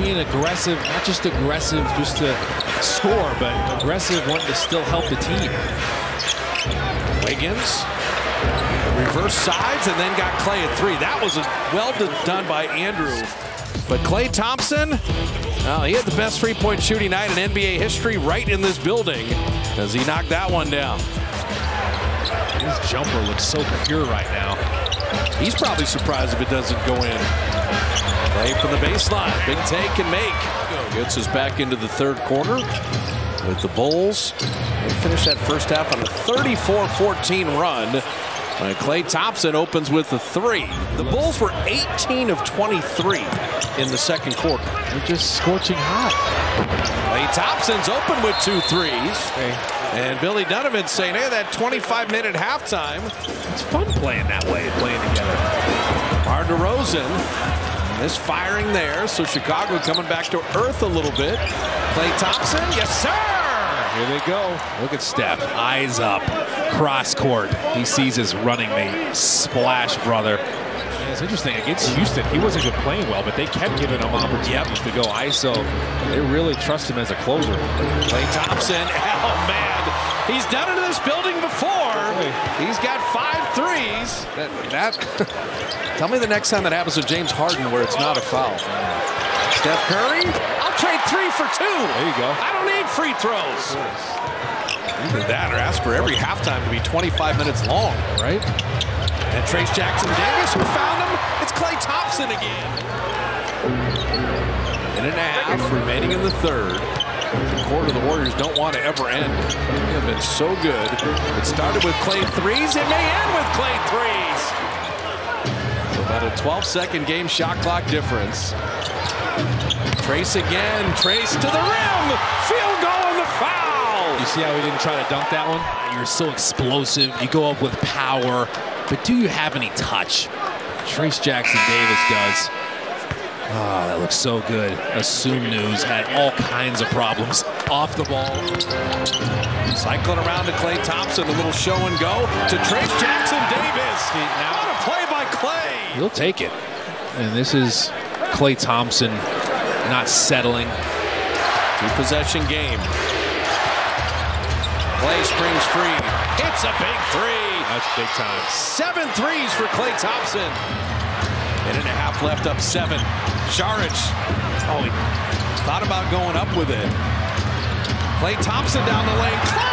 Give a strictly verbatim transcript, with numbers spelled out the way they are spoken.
being aggressive, not just aggressive just to score, but aggressive wanting to still help the team. Wiggins, reverse sides, and then got Klay at three. That was well done by Andrew. But Klay Thompson, well, he had the best three-point shooting night in N B A history right in this building as he knocked that one down. His jumper looks so pure right now. He's probably surprised if it doesn't go in. Klay from the baseline. Big take and make. Gets us back into the third quarter with the Bulls. They finish that first half on a thirty-four fourteen run. Uh, Klay Thompson opens with a three. The Bulls were eighteen of twenty-three in the second quarter. They're just scorching hot. Klay Thompson's open with two threes. Okay. And Billy Donovan saying, hey, that twenty-five minute halftime. It's fun playing that way, playing together. DeMar DeRozan misfiring there. So Chicago coming back to earth a little bit. Klay Thompson, yes, sir. Here they go. Look at Steph, eyes up, cross court. He sees his running mate, splash brother. And it's interesting, against Houston, he wasn't even playing well, but they kept giving him opportunities yep. to go I S O. They really trust him as a closer. Klay Thompson, oh man, he's done it in this building before. He's got five threes. That, that tell me the next time that happens to James Harden where it's not a foul. Steph Curry, I'll trade three for two. There you go. I don't need free throws. Either that or ask for every halftime to be twenty-five minutes long. Right? And Trace Jackson Davis, who found him, it's Klay Thompson again. Minute and a half remaining in the third. The quarter the Warriors don't want to ever end. They have been so good. It started with Klay threes. It may end with Klay threes. So about a twelve second game shot clock difference. Trace again. Trace to the rim. Field goal and the foul. You see how he didn't try to dunk that one? You're so explosive. You go up with power. But do you have any touch? Trace Jackson Davis does. Oh, that looks so good. Assume News had all kinds of problems off the ball. Cycling around to Klay Thompson, a little show and go to Trace Jackson Davis. Now what a play by Klay. He'll take it. And this is Klay Thompson not settling. Two possession game. Klay springs free. It's a big three. That's big time. Seven threes for Klay Thompson. Minute and a half left, up seven. Saric. Oh, he thought about going up with it. Klay Thompson down the lane. Klay!